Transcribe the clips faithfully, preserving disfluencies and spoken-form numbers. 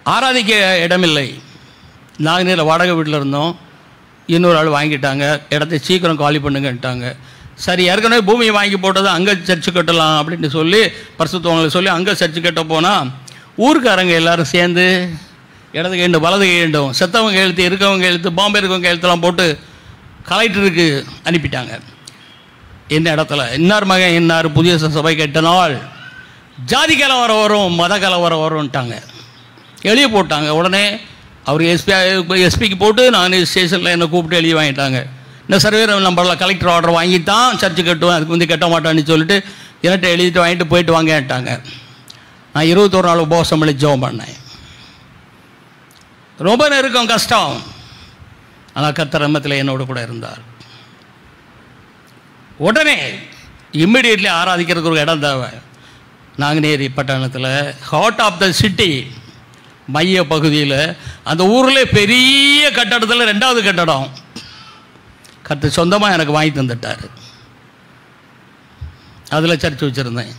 ஆராதிக்க இடமில்லை. நாங்கள் வாடகை வீட்டில் இருந்தோம். இன்னொரு ஆள் வாங்கிட்டாங்க, இடத்த சீக்கிரம் காலி பண்ணுங்கன்ட்டாங்க. சரி, ஏற்கனவே பூமியை வாங்கி போட்டது அங்கே சர்ச்சு கட்டலாம் அப்படின்ட்டு சொல்லி பரிசுத்தவங்களை சொல்லி அங்கே சர்ச்சு கட்ட போனால் ஊருக்காரங்க எல்லோரும் சேர்ந்து இடது கைண்டு வலது கைண்டும் செத்தவங்க எழுத்து இருக்கவங்க எழுத்து பாம்பே இருக்கவங்க எழுத்துலாம் போட்டு கலெக்டருக்கு அனுப்பிட்டாங்க. என்ன இடத்துல இன்னார் மகன் இன்னார் புதிய சபை கட்ட நாள் ஜாதி கலவரம் வரும், மத கலவரம் வரும்ட்டாங்க, எழுதி போட்டாங்க. உடனே அவர் எஸ்பி எஸ்பிக்கு போட்டு நான் ஸ்டேஷனில் என்னை கூப்பிட்டு எழுதி வாங்கிட்டாங்க. இந்த சர்வேர் நம்மளால் கலெக்டர் ஆர்டர் வாங்கி தான் சர்ச்சு கட்டுவேன், அதுக்கு வந்து கட்ட மாட்டான்னு சொல்லிட்டு என்கிட்ட எழுதிட்டு வாங்கிட்டு போயிட்டு வாங்கிட்டாங்க. நான் இருபத்தோரு நாள் உபவாசம் பண்ணி ஜெபம் பண்ணேன். ரொம்ப நெருக்கம், கஷ்டம். ஆனால் கர்த்தர் ரம்மத்தில் என்னோட கூட இருந்தார். உடனே இம்மிடியட்லி ஆராதிக்கிறதுக்கு ஒரு இடம் தேவை. நாங்குநேரி பட்டணத்தில் ஹார்ட் ஆஃப் த சிட்டி மைய பகுதியில் அந்த ஊரில் பெரிய கட்டடத்தில் ரெண்டாவது கட்டடம் கர்த்தர் சொந்தமாக எனக்கு வாங்கி தந்துட்டார். அதில் சர்ச் வச்சுருந்தேன்.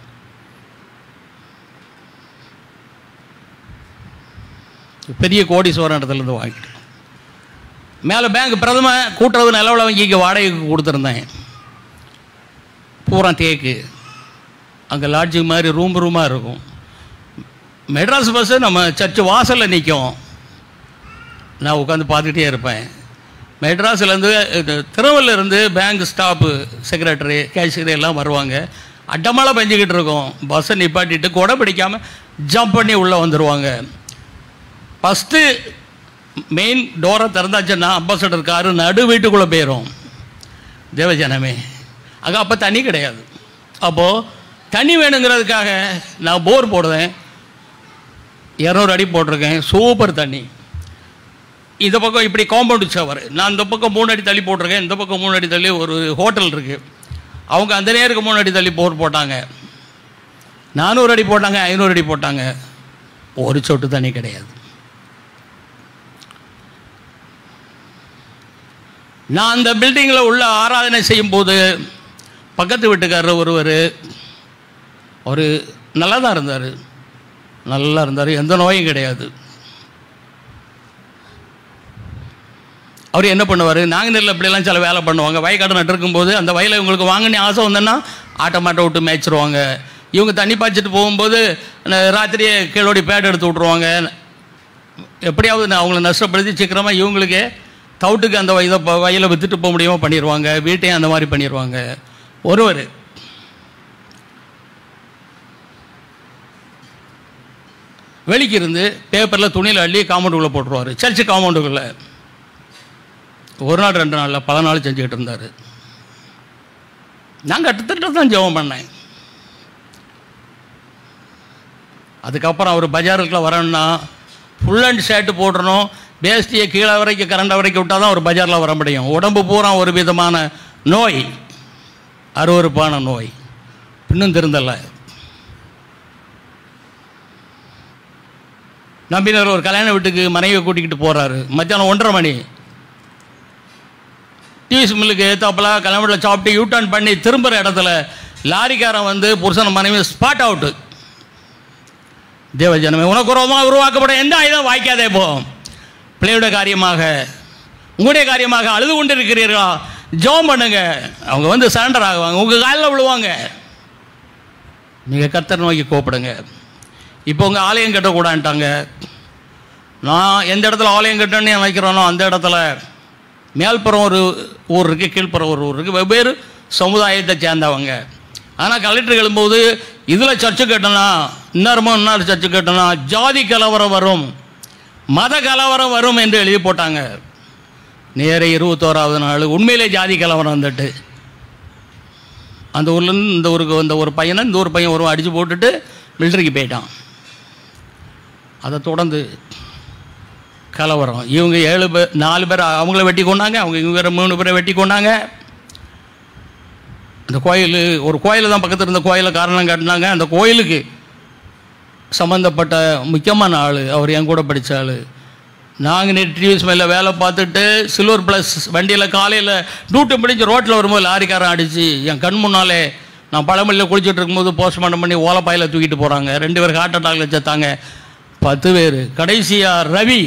பெரிய கோடீஸ்வரன் இடத்துலேருந்து வாங்கிட்டேன். மேலே பேங்க் பிரதம கூட்டுறவு நிலவில் வங்கிக்கு வாடகைக்கு கொடுத்துருந்தேன். பூரா தேக்கு, அங்கே லாட்ஜிங் மாதிரி ரூம் ரூமாக இருக்கும். மெட்ராஸ் பஸ்ஸு நம்ம சர்ச்சு வாசலில் நிற்கும். நான் உட்காந்து பார்த்துக்கிட்டே இருப்பேன். மெட்ராஸ்லேருந்து திருவள்ளிருந்து பேங்க் ஸ்டாஃபு செக்ரட்டரி கேஷியர் எல்லாம் வருவாங்க. அட்டமலை பெஞ்சிக்கிட்டு இருக்கோம். பஸ்ஸை நிப்பாட்டிட்டு கொடை பிடிக்காமல் ஜம்ப் பண்ணி உள்ளே வந்துடுவாங்க. ஃபஸ்ட்டு மெயின் டோரை திறந்தாச்சுன்னா அம்பாசடர் காரு நடு வீட்டுக்குள்ளே போயிடும். தேவஜனமே, அங்கே அப்போ தண்ணி கிடையாது. அப்போது தண்ணி வேணுங்கிறதுக்காக நான் போர் போடுவேன். இரநூறு அடி போட்டிருக்கேன், சூப்பர் தண்ணி. இந்த பக்கம் இப்படி காம்பவுண்டு சவர், நான் இந்த பக்கம் மூணு அடி தள்ளி போட்டிருக்கேன். இந்த பக்கம் மூணு அடி தள்ளி ஒரு ஹோட்டல் இருக்குது. அவங்க அந்த நேருக்கு மூணு அடி தள்ளி போர் போட்டாங்க. நானூறு அடி போட்டாங்க, ஐநூறு அடி போட்டாங்க. ஒரு சொட்டு தண்ணி கிடையாது. நான் அந்த பில்டிங்கில் உள்ள ஆராதனை செய்யும்போது பக்கத்து வீட்டுக்காரர் ஒருவர் ஒரு நல்லா தான் இருந்தார், நல்லா இருந்தார், எந்த நோயும் கிடையாது. அவர் என்ன பண்ணுவார், நாங்கள் நெல்லில் இப்படியெல்லாம் சில வேலை பண்ணுவாங்க. வயக்காடு நட்டுருக்கும்போது அந்த வயலை இவங்களுக்கு வாங்கினே ஆசை வந்தேன்னா ஆட்டை மாட்டை விட்டு மேய்ச்சிருவாங்க. இவங்க தண்ணி பாய்ச்சிட்டு போகும்போது ராத்திரியே கீழோடி பேட் எடுத்து விட்ருவாங்க. எப்படியாவது நான் அவங்கள நஷ்டப்படுத்தி சீக்கிரமாக இவங்களுக்கே தவுட்டுக்கு அந்த இதை வயலை விற்றுட்டு போக முடியாமல் பண்ணிடுவாங்க. வீட்டையும் அந்த மாதிரி பண்ணிடுவாங்க. ஒருவர் வெளிக்கு இருந்து பேப்பரில் துணியில் அள்ளி காம்பவுண்டுக்குள்ளே போட்டுருவார். சர்ச்சு காம்பவுண்டுக்குள்ளே ஒரு நாள் ரெண்டு நாளில் பல நாள் செஞ்சுக்கிட்டு இருந்தார். நான் கிட்டத்தட்ட தான் ஜெபம் பண்ணேன். அதுக்கப்புறம் அவர் பஜாருக்குள்ளே வரணும்னா ஃபுல் அண்ட் ஷர்ட்டு போட்டுறணும். பேஸ்டியை கீழே வரைக்கும் கரண்டை வரைக்கும் விட்டால் தான் ஒரு பஜாரில் வர முடியும். உடம்பு பூரா ஒரு விதமான நோய், அருவருப்பான நோய், இன்னும் திருந்தலை. நம்பினர் ஒரு கல்யாண வீட்டுக்கு மனைவியை கூட்டிக்கிட்டு போகிறாரு. மத்தியானம் ஒன்றரை மணி டிவிஸ் மில்லுக்கு ஏத்தாப்பில் கல்யாண வீட்டில் சாப்பிட்டு யூட்டர்ன் பண்ணி திரும்புகிற இடத்துல லாரிக்காரன் வந்து புருஷன் மனைவி ஸ்பாட் அவுட்டு. தேவஜனமே, உனக்கு உருவமாக உருவாக்கப்பட எந்த ஆயுதம் வாய்க்காதே போ. பிள்ளையோட காரியமாக உங்களுடைய காரியமாக அழுது கொண்டு இருக்கிறீர்களா, ஜெபம் பண்ணுங்க. அவங்க வந்து சரண்டர் ஆகுவாங்க, உங்கள் காலில் விழுவாங்க. நீங்கள் கர்த்தர் நோக்கி கூப்பிடுங்க. இப்போ உங்கள் ஆலயம் கட்டக்கூடாதுட்டாங்க. நான் எந்த இடத்துல ஆலயம் கட்டணும்னு நினைக்கிறேனோ அந்த இடத்துல மேல்புறம் ஒரு ஊர் இருக்குது, கீழ்ப்புறம் ஒரு ஊர் இருக்குது, வெவ்வேறு சமுதாயத்தை சேர்ந்தவங்க. ஆனால் கலெக்டர் எழும்போது இதில் சர்ச்சு கட்டணும், இன்னொருமோ இன்னொரு சர்ச்சு கட்டணும், ஜாதி கலவரம் வரும், மத கலவரம் வரும் என்று எழுதி போட்டாங்க. நேர இருபத்தோராவது நாள் உண்மையிலே ஜாதி கலவரம் வந்துட்டு அந்த ஊர்லேருந்து இந்த ஊருக்கு வந்த ஒரு பையனை இந்த ஒரு பையன் ஒரு அடித்து போட்டுட்டு மிலிட்டரிக்கு போயிட்டான். அதை தொடர்ந்து கலவரம். இவங்க ஏழு பேர் நாலு பேர் அவங்கள வெட்டி கொண்டாங்க, அவங்க இவங்க வேறு மூணு பேரை வெட்டி கொண்டாங்க. அந்த கோயில் ஒரு கோயிலில் தான் பக்கத்தில் இருந்த கோயிலில் காரணம் காட்டினாங்க. அந்த கோயிலுக்கு சம்மந்தப்பட்ட முக்கியமான ஆள் அவர் என் கூட படித்த ஆள். நாங்கள் நேற்று டிவிஎஸ் மேலே வேலை பார்த்துட்டு சில்வர் ப்ளஸ் வண்டியில் காலையில் டியூட்டி முடிஞ்சு ரோட்டில் வரும்போது லாரிக்காரன் அடித்து என் கண் முன்னாலே நான் பழமொழியில் குளிச்சுட்டு இருக்கும்போது போஸ்ட்மார்ட்டம் பண்ணி ஓலப்பாயில் தூக்கிட்டு போகிறாங்க. ரெண்டு பேருக்கு ஹார்ட் அட்டாக்ல செத்தாங்க. பத்து பேர். கடைசியாக ரவி,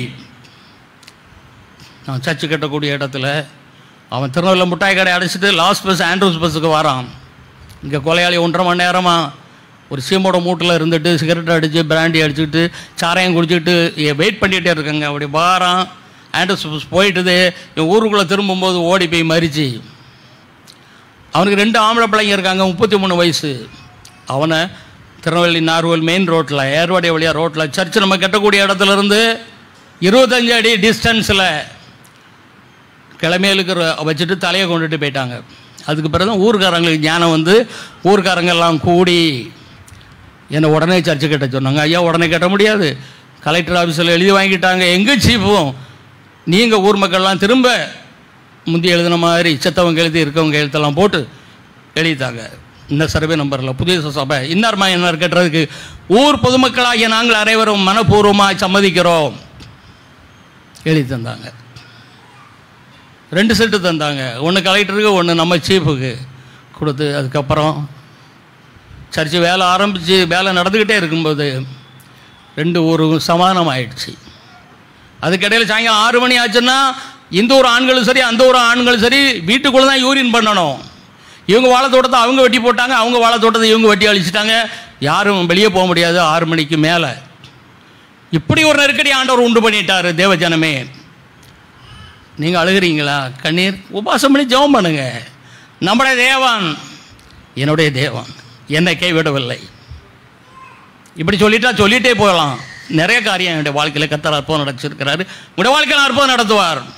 நான் சர்ச்சு கட்டக்கூடிய இடத்துல அவன் திருநெல்வேலியில் முட்டாய் கடை அடைச்சிட்டு லாஸ்ட் பஸ் ஆண்ட்ரூஸ் பஸ்ஸுக்கு வரான். இங்கே கொலையாளி ஒன்றரை மணி நேரமாக ஒரு சீமோட மூட்டில் இருந்துட்டு சிகரெட் அடித்து பிராண்டி அடிச்சுட்டு சாராயம் குடிச்சிட்டு வெயிட் பண்ணிகிட்டே இருக்காங்க. அப்படி வாரான், ஆண்ட்ரூஸ் பஸ் போயிட்டுது. என் ஊருக்குள்ளே திரும்பும்போது ஓடி போய் மறிச்சு. அவனுக்கு ரெண்டு ஆம்பளை பிள்ளைங்க இருக்காங்க, முப்பத்தி மூணு வயசு. அவனை திருநெல்வேலி நார்வல் மெயின் ரோட்டில் ஏர்வாடி வழியாக ரோட்டில் சர்ச்சு நம்ம கட்டக்கூடிய இடத்துலேருந்து இருபத்தஞ்சு அடி டிஸ்டன்ஸில் கிளமையிலுக்கு வச்சுட்டு தலையை கொண்டுட்டு போயிட்டாங்க. அதுக்கு பிறகு தான் ஊர்க்காரங்களுக்கு ஞானம் வந்து ஊர்க்காரங்கெல்லாம் கூடி என்னை உடனே சர்ச்சு கட்ட சொன்னாங்க. ஐயா உடனே கட்ட முடியாது, கலெக்டர் ஆஃபீஸில் எழுதி வாங்கிட்டாங்க. எங்கே சீப்பும் நீங்கள் ஊர் மக்கள்லாம் திரும்ப முந்தி எழுதின மாதிரி செத்தவங்க எழுதி இருக்கவங்க எழுத்தெல்லாம் போட்டு எழுதித்தாங்க. இந்த சர்வே நம்பரில் புதிய சபை இன்னார்மா என்ன கட்டுறதுக்கு ஊர் பொதுமக்களாகிய நாங்கள் அனைவரும் மனப்பூர்வமாக சம்மதிக்கிறோம் எழுதி தந்தாங்க. ரெண்டு செட்டு தந்தாங்க, ஒன்று கலெக்டருக்கு ஒன்று நம்ம சீஃபுக்கு கொடுத்து. அதுக்கப்புறம் சர்ச்சு வேலை ஆரம்பித்து வேலை நடந்துக்கிட்டே இருக்கும்போது ரெண்டு ஊருக்கும் சமாதானம் ஆயிடுச்சு. அதுக்கிடையில் சாயங்காலம் ஆறு மணி ஆச்சுன்னா இந்த ஒரு ஆண்களும் சரி அந்த ஒரு ஆண்களும் சரி வீட்டுக்குள்ளே தான் யூரின் பண்ணணும். இவங்க வாழைத்தோட்டத்தை அவங்க வெட்டி போட்டாங்க, அவங்க வாழைத்தோட்டத்தை இவங்க வெட்டி அழிச்சிட்டாங்க. யாரும் வெளியே போக முடியாது ஆறு மணிக்கு மேலே. இப்படி ஒரு நெருக்கடி ஆண்டவர் உண்டு பண்ணிட்டார். தேவஜனமே, நீங்கள் அழுகிறீங்களா? கண்ணீர் உபாசம் பண்ணி ஜெபம் பண்ணுங்க. நம்முடைய தேவன் என்னுடைய தேவன் என்னை கைவிடவில்லை. இப்படி சொல்லிட்டா சொல்லிட்டே போகலாம். நிறைய காரியம் என்னுடைய வாழ்க்கையில் கர்த்தர் அற்புதம் நடச்சிருக்கிறாரு. உங்களுடைய வாழ்க்கையில் அற்புதம் நடத்துவார்.